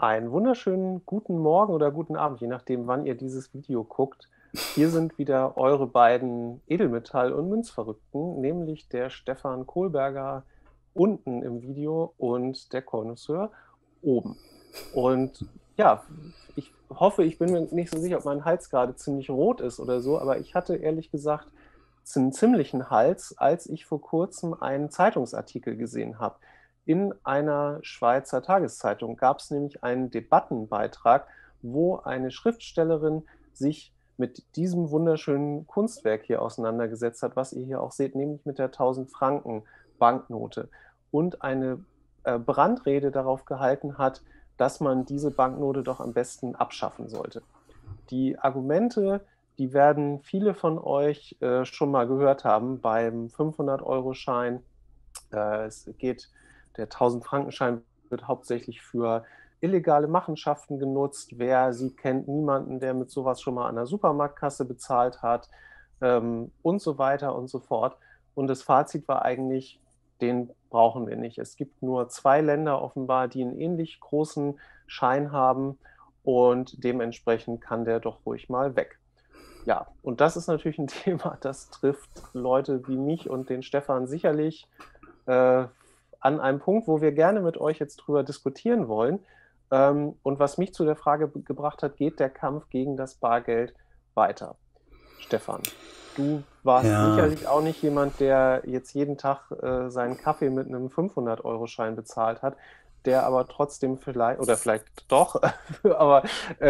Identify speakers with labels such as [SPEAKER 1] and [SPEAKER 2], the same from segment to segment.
[SPEAKER 1] Einen wunderschönen guten Morgen oder guten Abend, je nachdem, wann ihr dieses Video guckt. Hier sind wieder eure beiden Edelmetall- und Münzverrückten, nämlich der Stefan Kohlberger unten im Video und der Connoisseur oben. Und ja, ich hoffe, ich bin mir nicht so sicher, ob mein Hals gerade ziemlich rot ist oder so, aber ich hatte ehrlich gesagt einen ziemlichen Hals, als ich vor kurzem einen Zeitungsartikel gesehen habe. In einer Schweizer Tageszeitung gab es nämlich einen Debattenbeitrag, wo eine Schriftstellerin sich mit diesem wunderschönen Kunstwerk hier auseinandergesetzt hat, was ihr hier auch seht, nämlich mit der 1000 Franken Banknote und eine Brandrede darauf gehalten hat, dass man diese Banknote doch am besten abschaffen sollte. Die Argumente, die werden viele von euch schon mal gehört haben beim 500-Euro-Schein. Der 1000-Franken-Schein wird hauptsächlich für illegale Machenschaften genutzt. Wer sie kennt, niemanden, der mit sowas schon mal an der Supermarktkasse bezahlt hat, und so weiter und so fort. Und das Fazit war eigentlich, den brauchen wir nicht. Es gibt nur 2 Länder offenbar, die einen ähnlich großen Schein haben und dementsprechend kann der doch ruhig mal weg. Ja, und das ist natürlich ein Thema, das trifft Leute wie mich und den Stefan sicherlich an einem Punkt, wo wir gerne mit euch jetzt drüber diskutieren wollen. Und was mich zu der Frage gebracht hat, geht der Kampf gegen das Bargeld weiter? Stefan, du warst
[SPEAKER 2] Ja,
[SPEAKER 1] sicherlich auch nicht jemand, der jetzt jeden Tag seinen Kaffee mit einem 500-Euro-Schein bezahlt hat, der aber trotzdem vielleicht, oder vielleicht doch, aber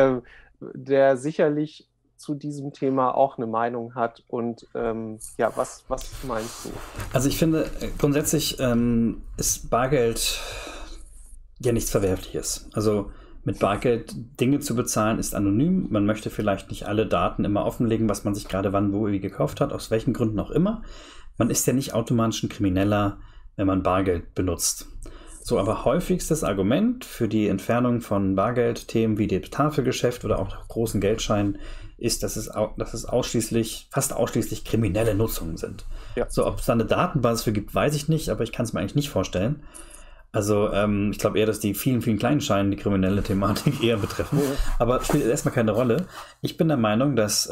[SPEAKER 1] der sicherlich zu diesem Thema auch eine Meinung hat. Und ja, was meinst du?
[SPEAKER 2] also ich finde, grundsätzlich ist Bargeld ja nichts Verwerfliches. Also mit Bargeld Dinge zu bezahlen ist anonym. Man möchte vielleicht nicht alle Daten immer offenlegen, was man sich gerade wann, wo, wie gekauft hat, aus welchen Gründen auch immer. Man ist ja nicht automatisch ein Krimineller, wenn man Bargeld benutzt. So, aber häufigstes Argument für die Entfernung von Bargeldthemen wie dem Tafelgeschäft oder auch großen Geldscheinen ist, dass es fast ausschließlich kriminelle Nutzungen sind.
[SPEAKER 1] Ja.
[SPEAKER 2] So, ob es da eine Datenbasis für gibt, weiß ich nicht, aber ich kann es mir eigentlich nicht vorstellen. Also, ich glaube eher, dass die vielen, vielen kleinen Scheine die kriminelle Thematik eher betreffen.
[SPEAKER 1] Ja.
[SPEAKER 2] Aber spielt erstmal keine Rolle. Ich bin der Meinung, dass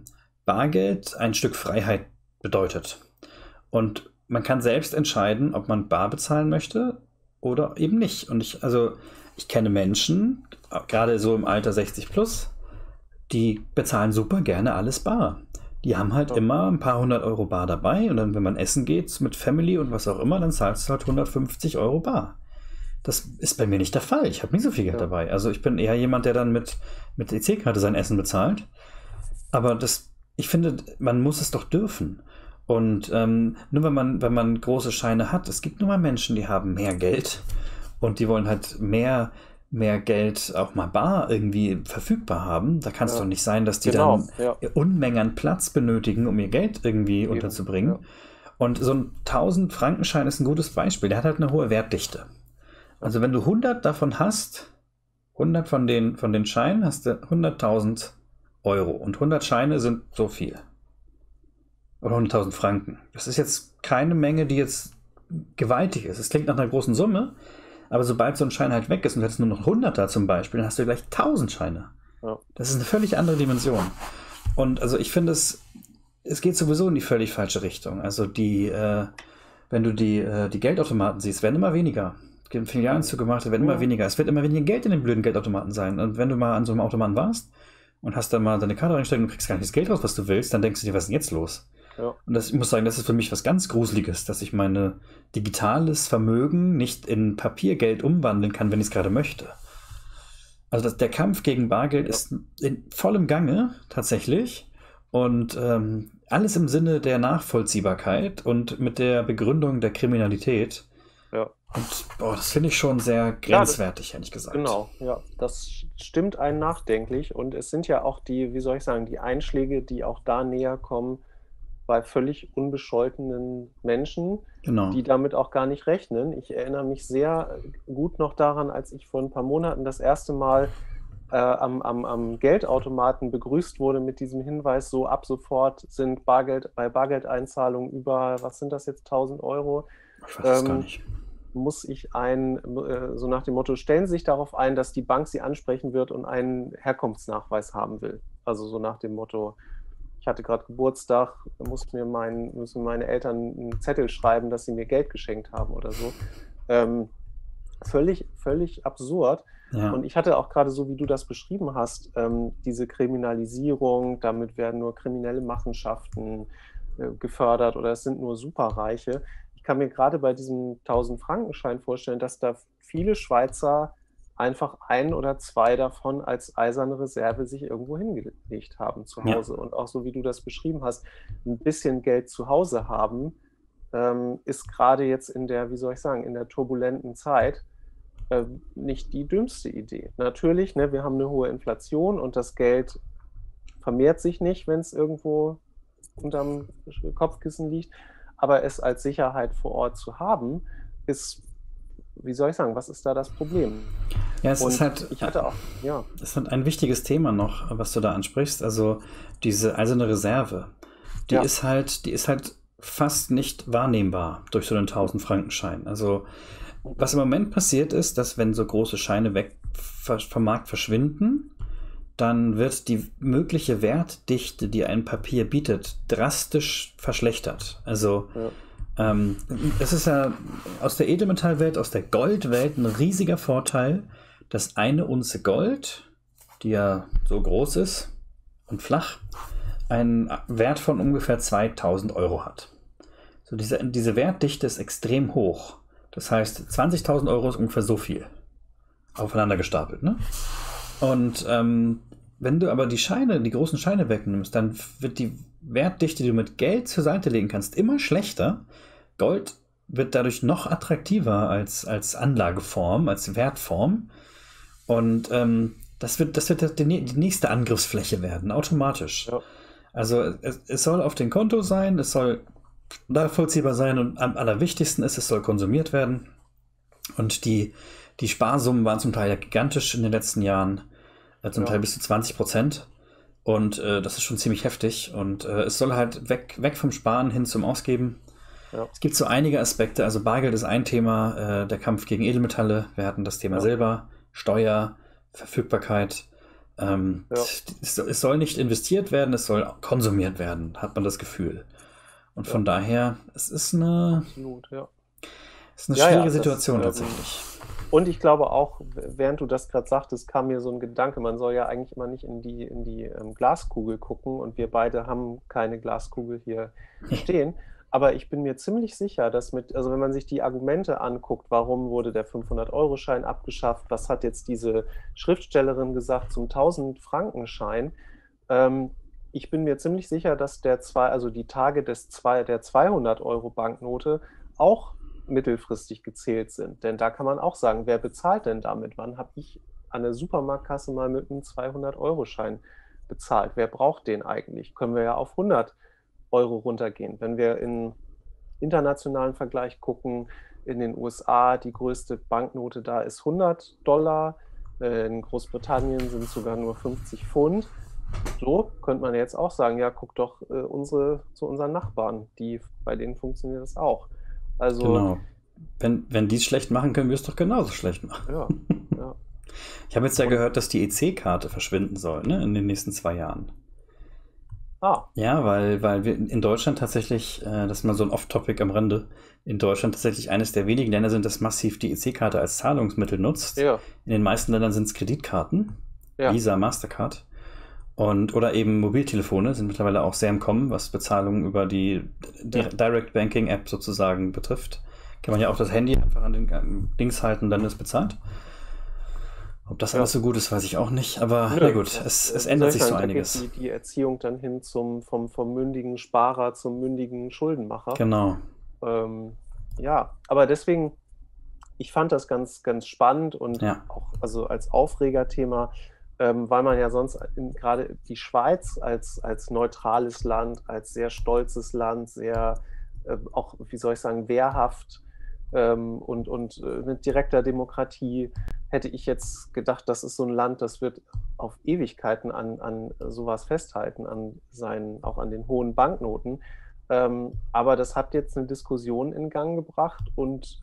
[SPEAKER 2] Bargeld ein Stück Freiheit bedeutet. Und man kann selbst entscheiden, ob man bar bezahlen möchte oder eben nicht. Und ich kenne Menschen, gerade so im Alter 60 plus, die bezahlen super gerne alles bar. Die haben halt immer ein paar 100 € bar dabei und dann, wenn man essen geht mit Family und was auch immer, dann zahlst du halt 150 € bar. Das ist bei mir nicht der Fall. Ich habe nie so viel Geld dabei. Also ich bin eher jemand, der dann mit EC-Karte sein Essen bezahlt. Aber ich finde, man muss es doch dürfen. Und nur wenn man große Scheine hat, es gibt nun mal Menschen, die haben mehr Geld und die wollen halt mehr Geld auch mal bar irgendwie verfügbar haben. Da kann es doch nicht sein, dass die dann Unmengen an Platz benötigen, um ihr Geld irgendwie unterzubringen.
[SPEAKER 1] Ja.
[SPEAKER 2] Und so ein 1000-Franken-Schein ist ein gutes Beispiel. Der hat halt eine hohe Wertdichte. Also wenn du 100 davon hast, 100 von den Scheinen, hast du 100.000 Euro. Und 100 Scheine sind so viel. Oder 100.000 Franken. Das ist jetzt keine Menge, die jetzt gewaltig ist. Es klingt nach einer großen Summe, aber sobald so ein Schein halt weg ist und du hättest nur noch 100er zum Beispiel, dann hast du gleich 1000 Scheine.
[SPEAKER 1] Ja.
[SPEAKER 2] Das ist eine völlig andere Dimension. Und also ich finde, es geht sowieso in die völlig falsche Richtung. Also wenn du die Geldautomaten siehst, werden immer weniger. Filialenzug gemacht, werden immer weniger. Es wird immer weniger Geld in den blöden Geldautomaten sein. Und wenn du mal an so einem Automaten warst und hast dann mal deine Karte reingesteckt und du kriegst gar nicht das Geld raus, was du willst, dann denkst du dir, was ist denn jetzt los?
[SPEAKER 1] Ja.
[SPEAKER 2] Und ich muss sagen, das ist für mich was ganz Gruseliges, dass ich mein digitales Vermögen nicht in Papiergeld umwandeln kann, wenn ich es gerade möchte. Also der Kampf gegen Bargeld ist in vollem Gange tatsächlich und alles im Sinne der Nachvollziehbarkeit und mit der Begründung der Kriminalität.
[SPEAKER 1] Ja.
[SPEAKER 2] Und das finde ich schon sehr grenzwertig, ehrlich gesagt.
[SPEAKER 1] Genau, ja, das stimmt einen nachdenklich und es sind ja auch die Einschläge, die auch da näher kommen bei völlig unbescholtenen Menschen,
[SPEAKER 2] Genau.
[SPEAKER 1] die damit auch gar nicht rechnen. Ich erinnere mich sehr gut noch daran, als ich vor ein paar Monaten das erste Mal am Geldautomaten begrüßt wurde mit diesem Hinweis, so ab sofort sind bei Bargeldeinzahlungen über, was sind das jetzt, 1.000 Euro?
[SPEAKER 2] Ich weiß es gar nicht.
[SPEAKER 1] muss ich so nach dem Motto, stellen Sie sich darauf ein, dass die Bank Sie ansprechen wird und einen Herkunftsnachweis haben will. Also so nach dem Motto, ich hatte gerade Geburtstag, da müssen meine Eltern einen Zettel schreiben, dass sie mir Geld geschenkt haben oder so. Völlig absurd.
[SPEAKER 2] Ja.
[SPEAKER 1] Und ich hatte auch gerade, so wie du das beschrieben hast, diese Kriminalisierung, damit werden nur kriminelle Machenschaften gefördert oder es sind nur Superreiche. Ich kann mir gerade bei diesem 1000-Frankenschein vorstellen, dass da viele Schweizer einfach ein oder zwei davon als eiserne Reserve sich irgendwo hingelegt haben zu Hause. Ja. Und auch so wie du das beschrieben hast, ein bisschen Geld zu Hause haben, ist gerade jetzt in der, wie soll ich sagen, in der turbulenten Zeit nicht die dümmste Idee. Natürlich, ne, wir haben eine hohe Inflation und das Geld vermehrt sich nicht, wenn es irgendwo unterm Kopfkissen liegt, aber es als Sicherheit vor Ort zu haben, ist, wie soll ich sagen, was ist da das Problem?
[SPEAKER 2] Ja, es ist halt,
[SPEAKER 1] ich hatte auch, ja.
[SPEAKER 2] Das ist ein wichtiges Thema noch, was du da ansprichst. Also diese eiserne Reserve, die ist halt fast nicht wahrnehmbar durch so einen 1000-Frankenschein. Also was im Moment passiert ist, dass wenn so große Scheine vom Markt verschwinden, dann wird die mögliche Wertdichte, die ein Papier bietet, drastisch verschlechtert. Also es ist ja aus der Edelmetallwelt, aus der Goldwelt ein riesiger Vorteil, dass eine Unze Gold, die ja so groß ist und flach, einen Wert von ungefähr 2000 Euro hat. So diese Wertdichte ist extrem hoch. Das heißt, 20.000 Euro ist ungefähr so viel. Aufeinander gestapelt, ne? Und wenn du aber die großen Scheine wegnimmst, dann wird die Wertdichte, die du mit Geld zur Seite legen kannst, immer schlechter. Gold wird dadurch noch attraktiver als Anlageform, als Wertform. Und das wird die nächste Angriffsfläche werden, automatisch. Ja. Also es soll auf dem Konto sein, es soll nachvollziehbar sein und am allerwichtigsten ist, es soll konsumiert werden. Und die Sparsummen waren zum Teil ja gigantisch in den letzten Jahren, zum Teil bis zu 20%. Und das ist schon ziemlich heftig. Und es soll halt weg vom Sparen hin zum Ausgeben. Ja. Es gibt so einige Aspekte, also Bargeld ist ein Thema, der Kampf gegen Edelmetalle, wir hatten das Thema Silber, Steuer, Verfügbarkeit. Es soll nicht investiert werden, es soll konsumiert werden, hat man das Gefühl. Und von daher, es ist eine schwierige Situation tatsächlich.
[SPEAKER 1] Und ich glaube auch, während du das gerade sagtest, kam mir so ein Gedanke, man soll ja eigentlich immer nicht in die Glaskugel gucken und wir beide haben keine Glaskugel hier stehen. Aber ich bin mir ziemlich sicher, dass also wenn man sich die Argumente anguckt, warum wurde der 500-Euro-Schein abgeschafft, was hat jetzt diese Schriftstellerin gesagt zum 1000-Franken-Schein, ich bin mir ziemlich sicher, dass die Tage der 200-Euro-Banknote auch mittelfristig gezählt sind. Denn da kann man auch sagen, wer bezahlt denn damit? Wann habe ich an der Supermarktkasse mal mit einem 200-Euro-Schein bezahlt? Wer braucht den eigentlich? Können wir ja auf 100 Euro runtergehen. Wenn wir in internationalen Vergleich gucken, in den USA, die größte Banknote da ist $100, in Großbritannien sind es sogar nur 50 Pfund. So könnte man jetzt auch sagen, ja, guck doch zu unseren Nachbarn, bei denen funktioniert das auch. Also,
[SPEAKER 2] genau. Wenn die es schlecht machen, können wir es doch genauso schlecht machen.
[SPEAKER 1] Ja.
[SPEAKER 2] Ich habe jetzt gehört, dass die EC-Karte verschwinden soll, ne, in den nächsten 2 Jahren. Ja, weil wir in Deutschland tatsächlich, das ist mal so ein Off-Topic am Rande, in Deutschland tatsächlich eines der wenigen Länder sind, das massiv die EC-Karte als Zahlungsmittel nutzt. Ja. In den meisten Ländern sind es Kreditkarten, Visa, Mastercard oder eben Mobiltelefone sind mittlerweile auch sehr im Kommen, was Bezahlungen über die Direct Banking App sozusagen betrifft. Kann man ja auch das Handy einfach an den Dings halten, dann ist bezahlt. Ob das alles so gut ist, weiß ich auch nicht, aber na gut, es ändert sich so einiges.
[SPEAKER 1] Da geht die Erziehung dann hin vom mündigen Sparer zum mündigen Schuldenmacher.
[SPEAKER 2] Genau.
[SPEAKER 1] Aber deswegen, ich fand das ganz, ganz spannend und auch also als Aufregerthema, weil man ja sonst gerade die Schweiz als neutrales Land, als sehr stolzes Land, sehr auch, wie soll ich sagen, wehrhaft und mit direkter Demokratie, hätte ich jetzt gedacht, das ist so ein Land, das wird auf Ewigkeiten an sowas festhalten, auch an den hohen Banknoten. Aber das hat jetzt eine Diskussion in Gang gebracht und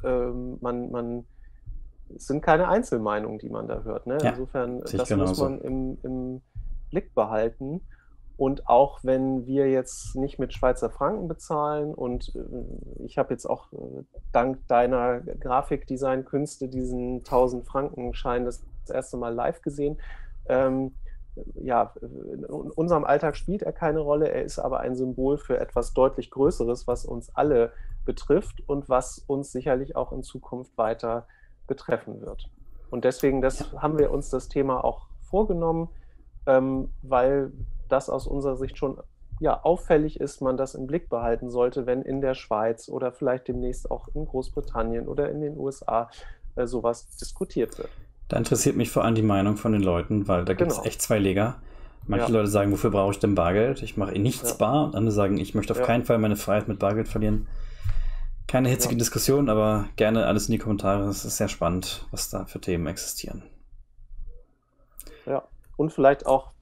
[SPEAKER 1] es sind keine Einzelmeinungen, die man da hört. Ne?
[SPEAKER 2] Ja,
[SPEAKER 1] Insofern,
[SPEAKER 2] sehe ich
[SPEAKER 1] das muss
[SPEAKER 2] genauso.
[SPEAKER 1] man im Blick behalten. Und auch wenn wir jetzt nicht mit Schweizer Franken bezahlen und ich habe jetzt auch dank deiner Grafikdesign-Künste diesen 1000-Franken-Schein das erste Mal live gesehen. Ja, in unserem Alltag spielt er keine Rolle, er ist aber ein Symbol für etwas deutlich Größeres, was uns alle betrifft und was uns sicherlich auch in Zukunft weiter betreffen wird. Und deswegen haben wir uns das Thema auch vorgenommen, weil das aus unserer Sicht schon auffällig ist, man das im Blick behalten sollte, wenn in der Schweiz oder vielleicht demnächst auch in Großbritannien oder in den USA sowas diskutiert wird.
[SPEAKER 2] Da interessiert mich vor allem die Meinung von den Leuten, weil da gibt es echt zwei Lager. Manche Leute sagen, wofür brauche ich denn Bargeld? Ich mache nichts bar. Und andere sagen, ich möchte auf keinen Fall meine Freiheit mit Bargeld verlieren. Keine hitzige Diskussion, aber gerne alles in die Kommentare. Es ist sehr spannend, was da für Themen existieren.
[SPEAKER 1] Ja, und vielleicht auch,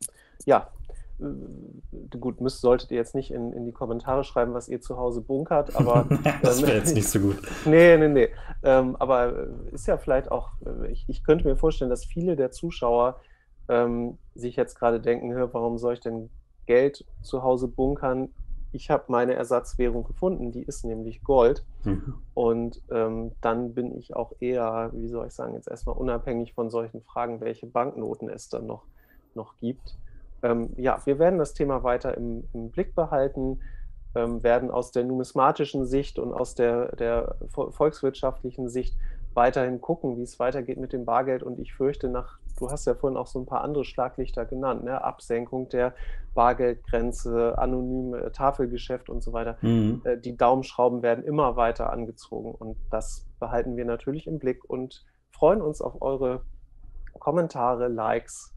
[SPEAKER 1] gut, solltet ihr jetzt nicht in die Kommentare schreiben, was ihr zu Hause bunkert, aber
[SPEAKER 2] das wäre jetzt nicht so gut.
[SPEAKER 1] Nee. Aber ist ja vielleicht auch, ich könnte mir vorstellen, dass viele der Zuschauer sich jetzt gerade denken, warum soll ich denn Geld zu Hause bunkern? Ich habe meine Ersatzwährung gefunden, die ist nämlich Gold. Und dann bin ich auch eher, wie soll ich sagen, jetzt erstmal unabhängig von solchen Fragen, welche Banknoten es dann noch gibt. Wir werden das Thema weiter im Blick behalten, werden aus der numismatischen Sicht und aus der volkswirtschaftlichen Sicht weiterhin gucken, wie es weitergeht mit dem Bargeld. Und ich fürchte, du hast ja vorhin auch so ein paar andere Schlaglichter genannt, ne? Absenkung der Bargeldgrenze, anonyme Tafelgeschäft und so weiter. Die Daumenschrauben werden immer weiter angezogen und das behalten wir natürlich im Blick und freuen uns auf eure Kommentare, Likes,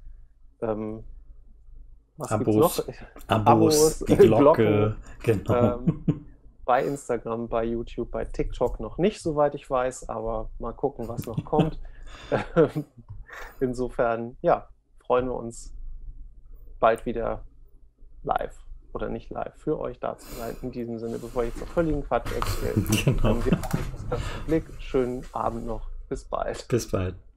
[SPEAKER 1] was
[SPEAKER 2] Abos,
[SPEAKER 1] gibt's noch? Abos,
[SPEAKER 2] die Glocke,
[SPEAKER 1] genau. Bei Instagram, bei YouTube, bei TikTok noch nicht, soweit ich weiß, aber mal gucken, was noch kommt. Insofern, freuen wir uns bald wieder live oder nicht live für euch da zu sein. In diesem Sinne, bevor ich jetzt noch völligen Quatsch erzähle, wir haben das Ganze im Blick. Schönen Abend noch. Bis bald.
[SPEAKER 2] Bis bald.